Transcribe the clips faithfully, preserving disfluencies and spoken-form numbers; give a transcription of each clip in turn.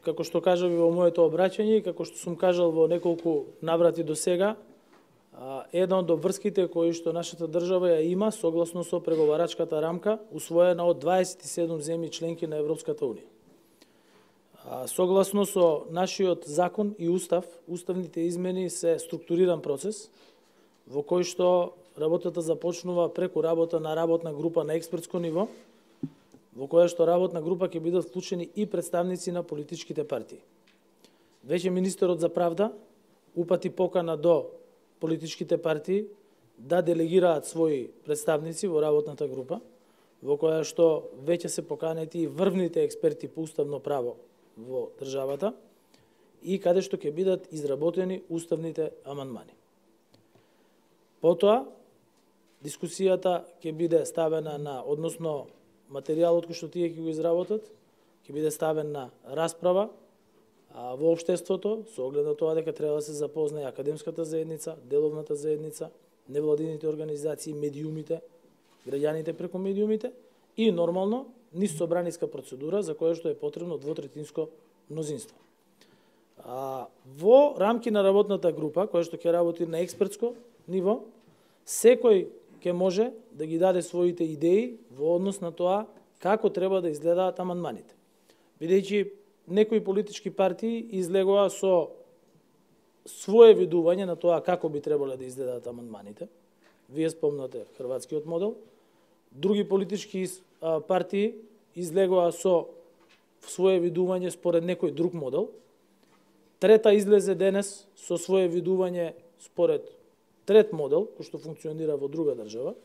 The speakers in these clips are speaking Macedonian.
како што кажав и во моето обраќање, и како што сум кажал во неколку наврати до сега, една од обврските кои што нашата држава ја има согласно со преговарачката рамка, усвоена од дваесет и седум земји членки на Европската унија. Согласно со нашиот закон и устав, уставните измени се структуриран процес во кој што работата започнува преку работа на работна група на експертско ниво, во која што работна група ќе бидат вклучени и представници на политичките партии. Веќе министерот за правда упати покана до политичките партии да делегираат своји представници во работната група, во која што веќе се поканети и врвните експерти по уставно право во државата и каде што ќе бидат изработени уставните амандмани. Потоа, дискусијата ќе биде ставена на, односно материјалот кој што тие ќе го изработат, ќе биде ставен на расправа а, во општеството, со оглед на тоа дека треба да се запознае академската заедница, деловната заедница, невладините организации, медиумите, граѓаните преку медиумите и нормално низ собраниска процедура за која што е потребно двотретинско мнозинство. А, во рамки на работната група, која што ќе работи на експертско ниво, секој ќе може да ги даде своите идеи во однос на тоа како треба да изгледаат амандманите. Бидејќи некои политички партии излегоа со свое видување на тоа како би требале да изгледаат амандманите. Вие спомнате хрватскиот модел. Други политички партии излегоа со свое видување според некој друг модел. Трета излезе денес со свое видување според трет модел, кој што функционира во друга држава.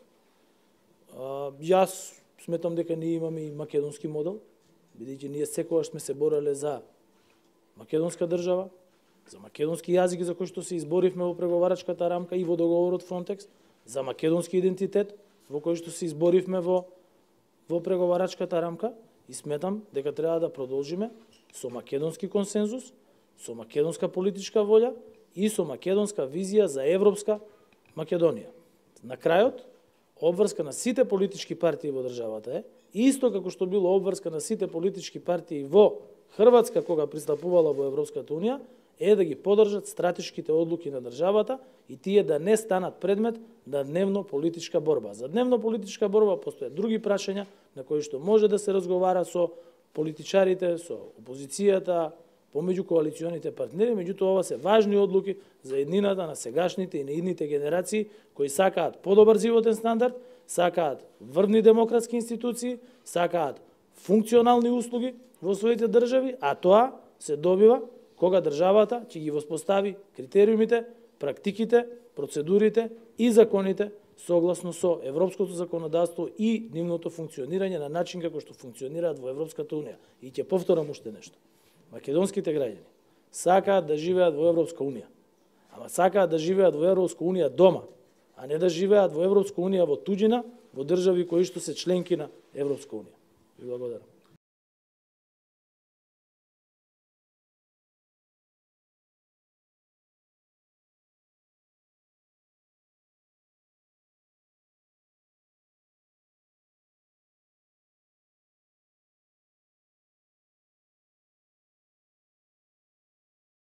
Јас сметам дека ние имаме и македонски модел, бидејќи ние секогаш сме се бореле за македонска држава, за македонски јазик за кој што се изборивме во преговарачката рамка и во договорот Фронтекс, за македонски идентитет во кој што се изборивме во во преговарачката рамка и сметам дека треба да продолжиме со македонски консензус, со македонска политичка волја и со македонска визија за европска Македонија. На крајот, обврска на сите политички партии во државата е, исто како што било обврска на сите политички партии во Хрватска кога пристапувала во Европската унија, е да ги поддржат стратешките одлуки на државата и тие да не станат предмет на дневно политичка борба. За дневно политичка борба постојат други прашања на кои што може да се разговара со политичарите, со опозицијата, помеѓу коалиционите партнери, меѓутоа ова се важни одлуки за еднината на сегашните и на идните генерации кои сакаат подобар животен стандард, сакаат врвни демократски институции, сакаат функционални услуги во своите држави, а тоа се добива кога државата ќе ги воспостави критериумите, практиките, процедурите и законите согласно со европското законодавство и нивното функционирање на начин како што функционираат во Европската унија. И ќе повторам уште нешто. Македонските граѓани сакаат да живеат во Европска унија, ама сакаат да живеат во Европска унија дома, а не да живеат во Европска унија во туѓина, во држави кои што се членки на Европска унија. Ви благодарам.